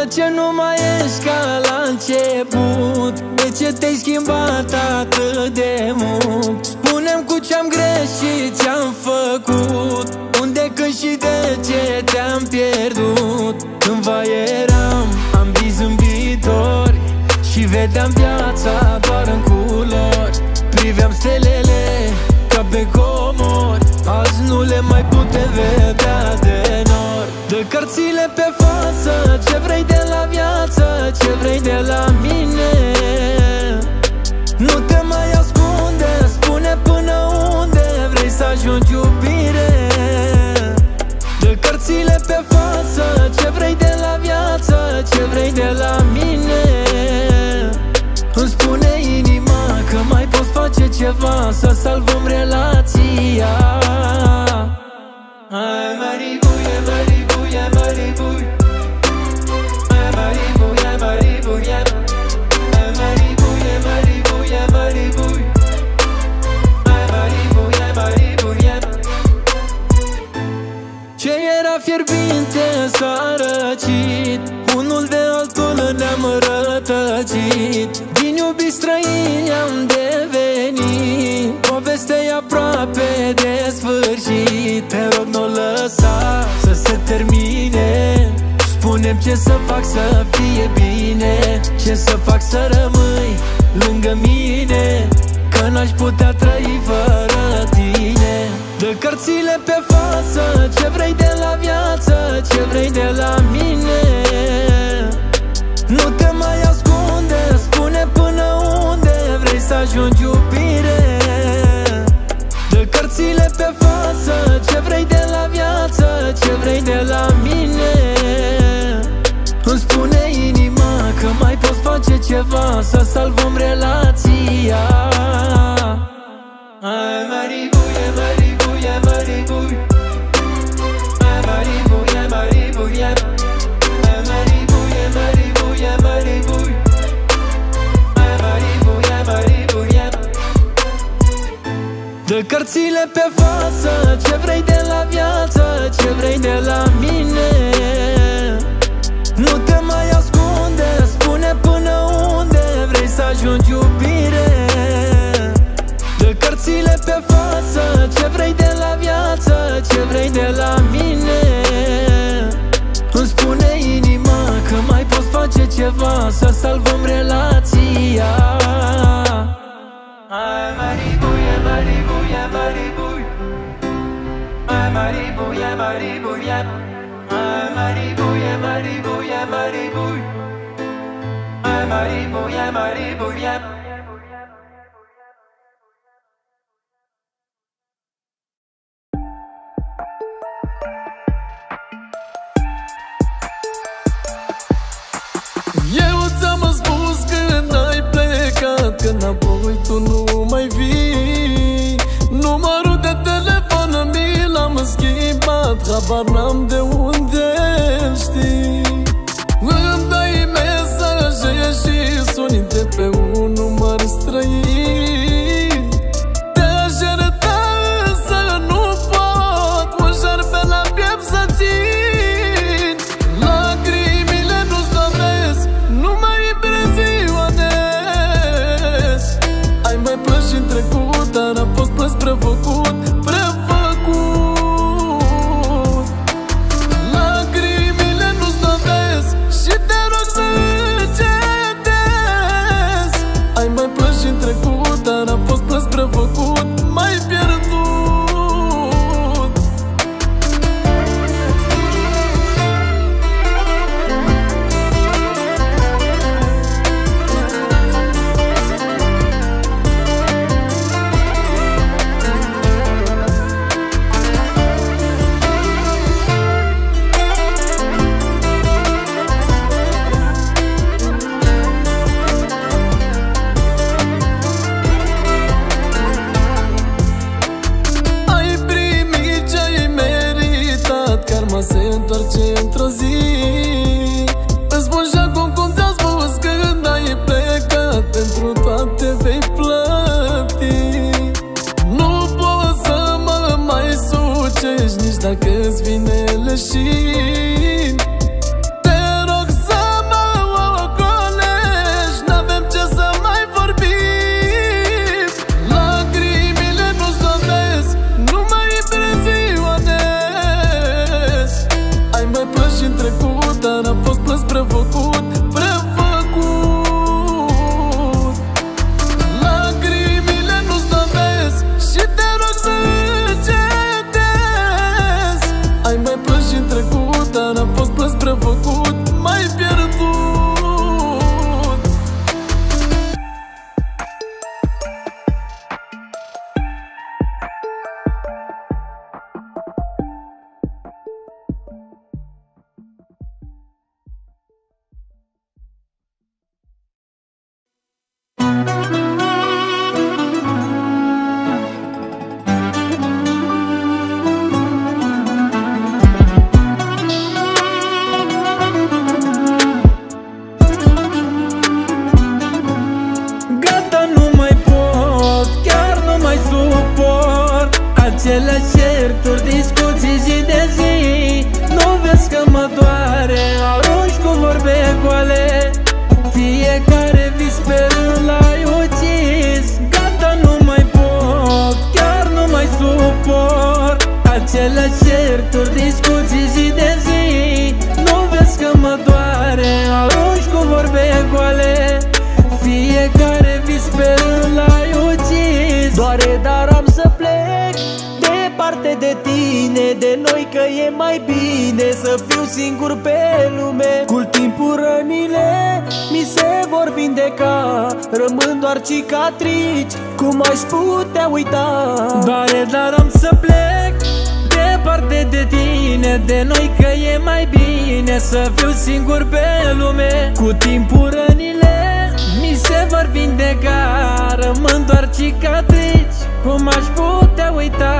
ce nu mai ești ca la început? De ce te-ai schimbat atât de mult? Spune-mi cu ce-am greșit, ce-am făcut, unde, când și de ce te-am pierdut. Cândva eram ambiți în viitori și vedeam viața doar în culori. Priveam stelele ca pe comori, azi nu le mai putem vedea de nori. Dă cărțile pe față, ce vrei de la viață, ce vrei de la mine. Nu te mai ascunde, spune până unde vrei să ajungi, iubire. Dă cărțile pe față, ce vrei de la viață, ce vrei de la mine. Îmi spune inima că mai poți face ceva să salvăm relația. Ai maribuie, maribuie, maribuie, ai maribuie, maribuie, ai maribuie, maribuie, maribuie, ai maribuie, maribuie. Ce era fierbinte s-a răcit, unul de altul ne-am rătăcit. Din iubiți străini am devenit, povestea e aproape de sfârșit. Te rog, n-o lăsa să se termine, spune-mi ce să fac să fie bine, ce să fac să rămâi lângă mine, că n-aș putea trăi fără tine. Dă cărțile pe față, ce vrei de la viață, ce vrei de la mine. Nu te mai ascunde, spune până unde vrei să ajungi, iubire. Dă cărțile pe față, ce vrei de la viață, ce vrei de la mine. Îmi spune inima că mai poți face ceva să salvăm relația. Ai maribuie, maribuie, maribuie, ai maribuie, maribuie, ai maribuie, maribuie, maribuie, ai maribuie, maribuie. Dă cărțile pe față, ce vrei de la viață, ce vrei de la mine. Nu te mai ascunde, spune până unde vrei să ajungi, iubire. Dă cărțile pe față, ce vrei de la viață, ce vrei de la mine. Îmi spune inima că mai poți face ceva să salvăm relația. Ai maribuie, maribuie, maribuie, ai maribuie, maribuie, ai maribuie, maribuie, maribuie, ai maribuie, maribuie. Eu ți-am spus când ai plecat, că înapoi tu nu mai vii. Numărul de telefon mi l-am schimbat, habar n-am de unde știi. Îmi dai mesaje și suni de pe un număr străin. Te-aș ierta însă nu pot, un șarpe la piept să țin. Lacrimile nu-ți doresc, nu mai impresionez. Ai mai plâns și-n trecut, dar a fost plâns prefăcut, prefăcut. Lacrimile nu-ți doresc, Aceleași certuri, discuții zi de zi. Nu vezi că mă doare, arunci cu vorbe goale. Fiecare vis pe rând l-ai ucis. Gata, nu mai pot, chiar nu mai suport. Aceleași certuri, discuții zi de zi. Nu vezi că mă doare, arunci cu vorbe goale. Fiecare vis pe rând l-ai ucis. Doare, dar am să plec departe de tine, de noi, că e mai bine să fiu singur pe lume. Cu timpul rănile mi se vor vindeca, rămân doar cicatrici, cum aș putea uita? Doare, dar am să plec departe de tine, de noi, că e mai bine să fiu singur pe lume. Cu timpul rănile mi se vor vindeca, rămân doar cicatrici, cum aș putea uita?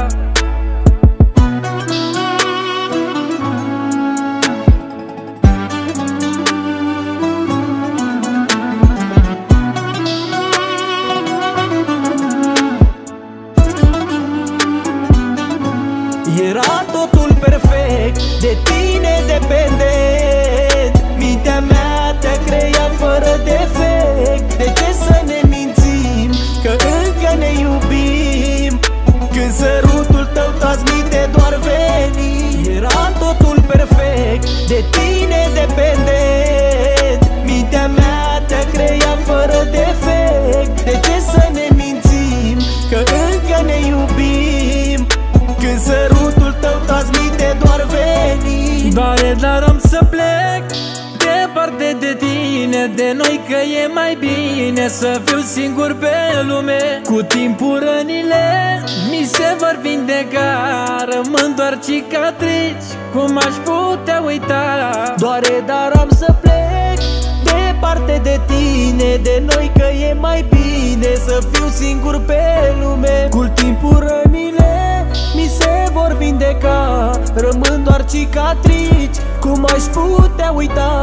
Era totul perfect, de tine dependent. Mintea mea te-a creat fără defect. De ce să ne mințim că încă ne iubim, când sărutul tău transmite doar veni? Era totul perfect, de tine dependent. Mintea mea te-a creat fără defect. De ce să ne mințim că încă ne iubim, când sărutul tău transmite doar veni? Doare, dar am să plec departe de tine, de noi, că e mai bine să fiu singur pe lume. Cu timpul rănile mi se vor vindeca, rămân doar cicatrici, cum aș putea uita? Doare, dar am să plec departe de tine, de noi, că e mai bine să fiu singur pe lume. Cu timpul rănile mi se vor vindeca, rămân doar cicatrici, cum aș putea uita?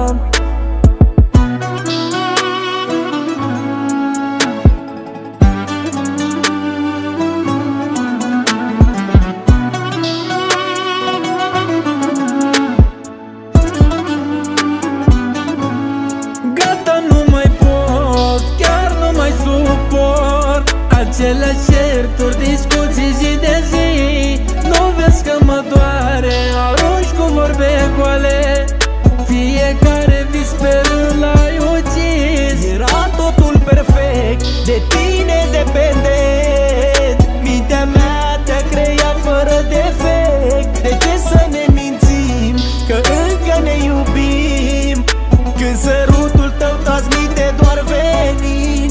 Gata, nu mai pot, chiar nu mai suport. Aceleași certuri, discuții zi de zi. Nu vezi că mă doare, arunci cu vorbe goale. Fiecare vis pe rând l-ai ucis. Era totul perfect, de tine dependent. Mintea mea te-a creat fără defect. De ce să ne mințim că încă ne iubim, când sărutul tău transmite doar venin?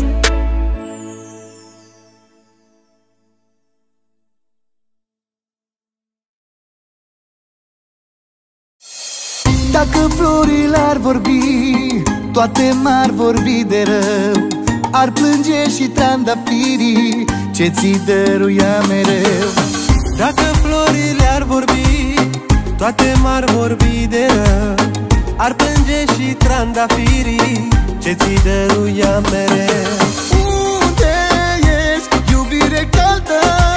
Dacă florile ar vorbi, toate m-ar vorbi de rău. Ar plânge și trandafirii ce ți dăruia mereu. Dacă florile ar vorbi, toate m-ar vorbi de rău. Ar plânge și trandafirii ce ți dăruia mereu. Unde ești, iubire caldă?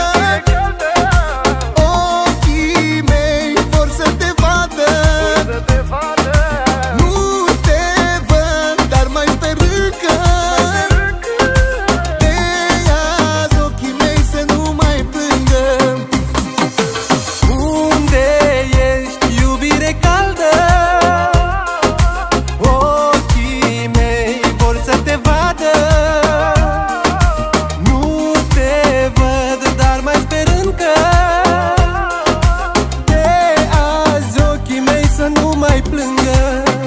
Ochii mei vor să te vadă. Nu te văd, dar mai sper încă. De azi ochii mei să nu mai plângă. Unde ești, iubire caldă? Ochii mei vor să te vadă. Nu te văd, dar mai sper încă. De azi ochii mei să nu mai plângă.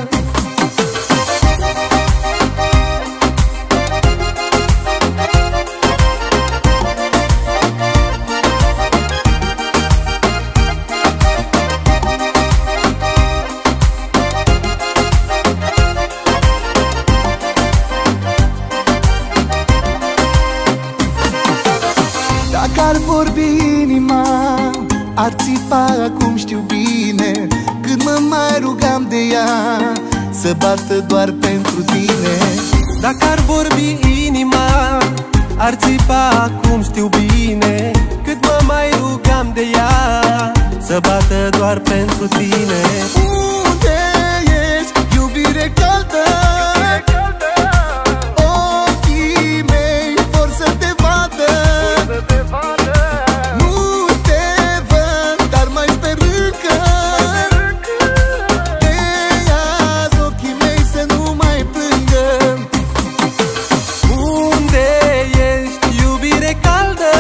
Dacă ar vorbi inima, ar țipa acum știu bine. Când mă mai rugam de ea să bată doar pentru tine. Dacă ar vorbi inima, ar țipa acum știu bine. Cât mă mai rugam de ea să bată doar pentru tine. Unde ești, iubire caldă? Ochii mei vor să te vadă. Nu te văd, dar mai sper încă. De azi ochii mei să nu mai plângă. Unde ești, iubire caldă?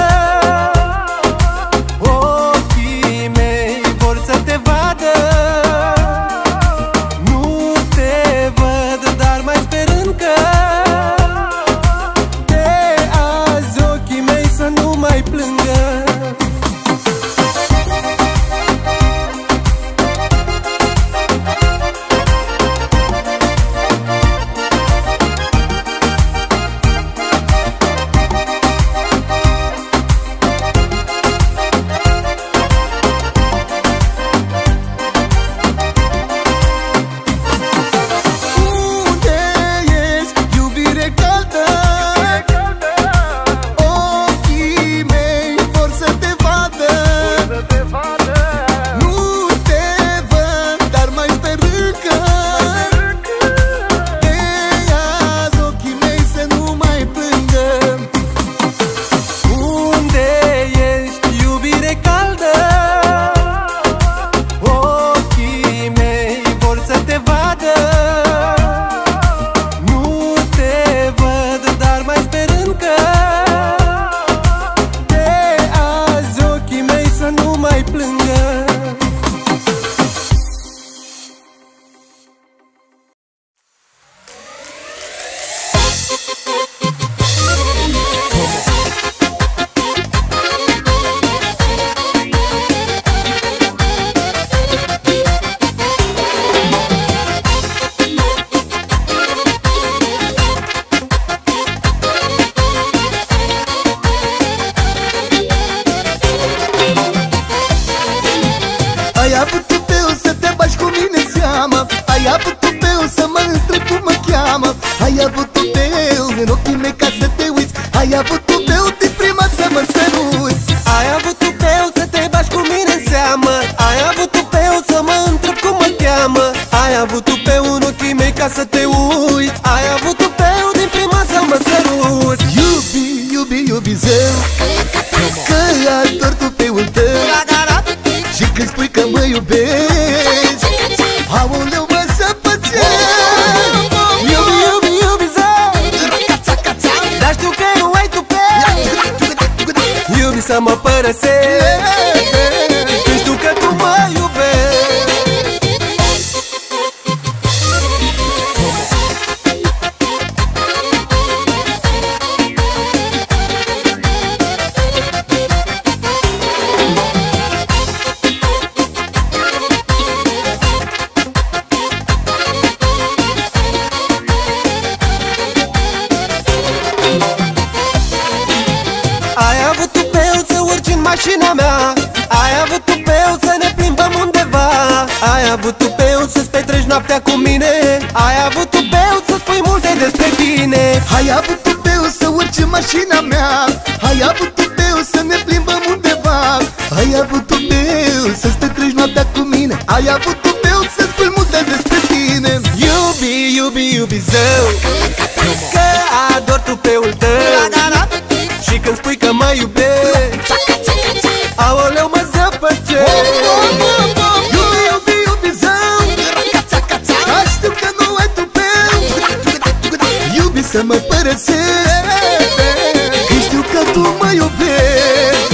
Ochii mei vor să te vadă. Nu te văd, dar mai sper încă. De azi ochii mei să nu mai plângă. Unde ești, iubire caldă? Ochii mei vor să te vadă. Nu te văd, dar mai sper încă. De azi ochii mei să nu mai plângă. Unde ești, iubire caldă? Ochii mei vor să te vadă. Nu te văd, dar mai sper încă. De azi ochii mei să nu mai plângă. Ai avut tupeu să te bagi cu mine în seamă. Ai avut tupeu să mă întreb cum mă cheamă. Ai avut tupeu în ochii mei ca să te uiți. Ai avut tupeu din prima să mă săruți. Ai avut tupeu să te bagi cu mine în seamă. Ai avut tupeu să mă întreb cum mă cheamă. Ai avut tupeu în ochii mei ca să te uiți. Ai avut tupeu din prima să mă săruți. Iubi, iubi, iubi zău, că ador tupeul tău. Și când spui că mă iubești, aoleu mă zăpățesc. Iubi, iubi, iubi zău, dar știu că nu ai tupeu. Iubi să mă părăsești, când știu că tu mă iubești. Ai avut tupeu să urci în mașina mea. Ai avut tupeu să ne plimbăm undeva. Ai avut tupeu să-ți petreci noaptea cu mine. Ai avut tupeu să spui multe despre tine. Ai avut tupeu să urci în mașina mea. Ai avut tupeu să ne plimbăm undeva. Ai avut tupeu să-ți petreci noaptea cu mine. Ai avut tupeu să spui multe despre tine. Iubi, iubi, iubi zău, că ador tupeul tău. Și când spui că mă iubești, aoleu mă zăpăcești. Iubi, iubi, iubi zău, dar știu că nu ai tupeu. Iubi să mă părăsești, că știu că tu mă iubești.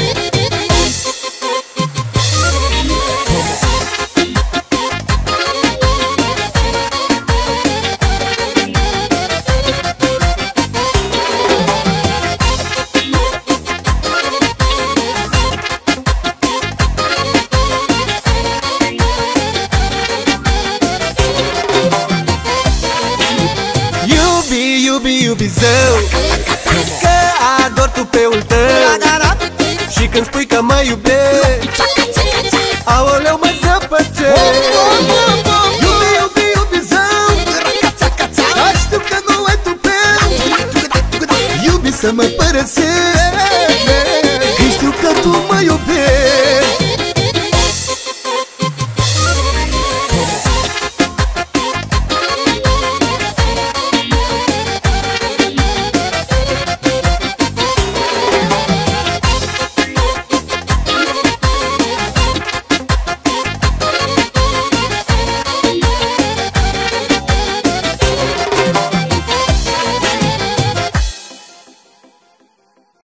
Iubi, iubi zău, că ador tupeul tău. Și când spui că mă iubești, aoleu mă